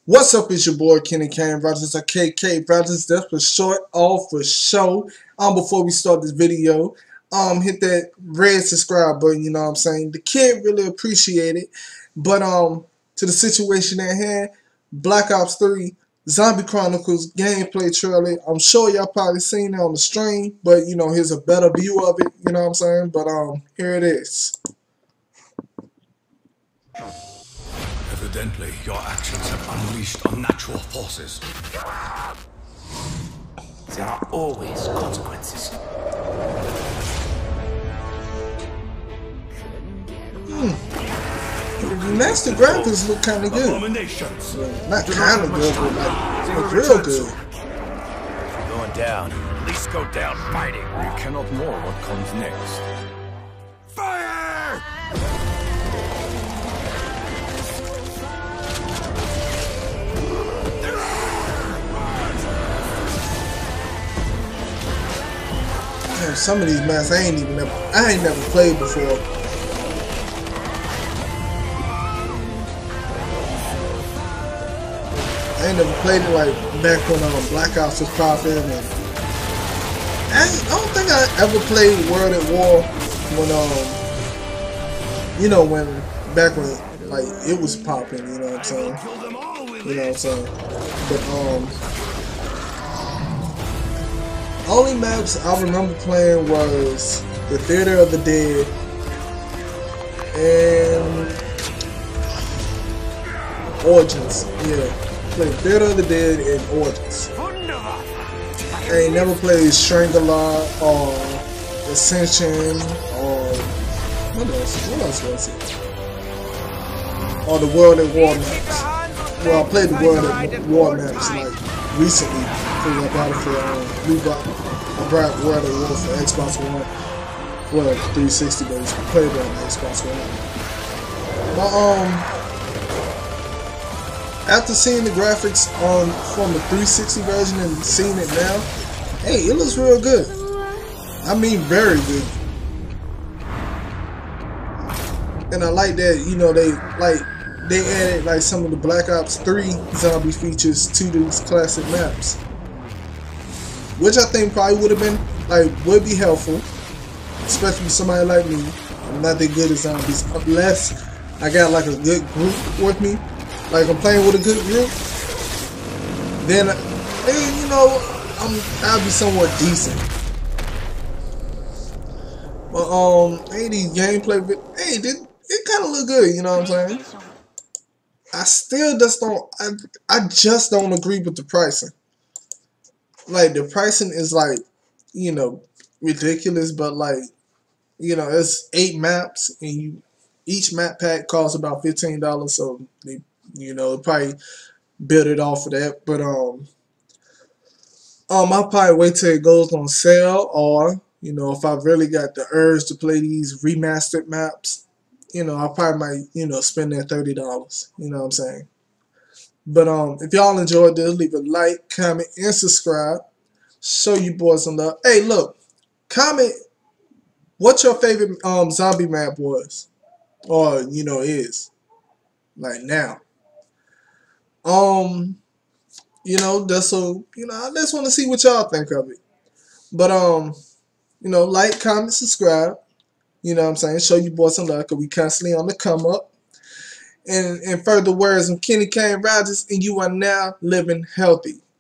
What's up? It's your boy Kenny Kane Rogers, or KK Rogers. That's for short, all for show. Before we start this video, hit that red subscribe button. You know what I'm saying? The kid really appreciate it. But to the situation at hand, Black Ops 3 Zombie Chronicles gameplay trailer. I'm sure y'all probably seen it on the stream, but you know, here's a better view of it. You know what I'm saying? But here it is. Evidently, your actions have unleashed unnatural forces. There are always consequences. The remastered graphics look kind of good. Abominations. Not kind of good, but like real good. If you're going down, at least go down fighting. We cannot know what comes next. Fire! Damn, some of these maps I ain't never played before. I ain't never played it like back when Black Ops was popping, and I don't think I ever played World at War when you know, when back when like it was popping, you know what I'm saying? You know what I'm saying? But only maps I remember playing was the Theater of the Dead and Origins. Yeah, played Theater of the Dead and Origins. I ain't never played Strangler or Ascension or what else? What else was it? Or the World at War maps. Well, I played the World at War maps like recently because I bought it for I brought World at War for Xbox One. Well, 360, but it's played on Xbox One. But after seeing the graphics from the 360 version and seeing it now, hey, it looks real good. I mean, very good. And I like that, you know, they added like some of the Black Ops 3 zombie features to these classic maps, which I think probably would be helpful, especially for somebody like me. I'm not that good at zombies unless I got like a good group with me. Like I'm playing with a good group, then you know I'll be somewhat decent. But hey, these gameplay, hey, it kind of look good. You know what I'm saying? I still just don't. I just don't agree with the pricing. Like the pricing is like, you know, ridiculous. But like, you know, it's 8 maps, and each map pack costs about $15. So they, you know, probably build it off of that. But I'll probably wait till it goes on sale, or you know, if I really got the urge to play these remastered maps, you know, I probably might, you know, spend that $30. You know what I'm saying? But if y'all enjoyed this, leave a like, comment, and subscribe. Show you boys some love. Hey, look, comment what your favorite zombie map was, or you know, is like now. You know, just so you know, I just want to see what y'all think of it. But you know, like, comment, subscribe. You know what I'm saying? Show you boys some love, because we constantly on the come up. And in further words, I'm Kenny Kane Rogers, and you are now living healthy.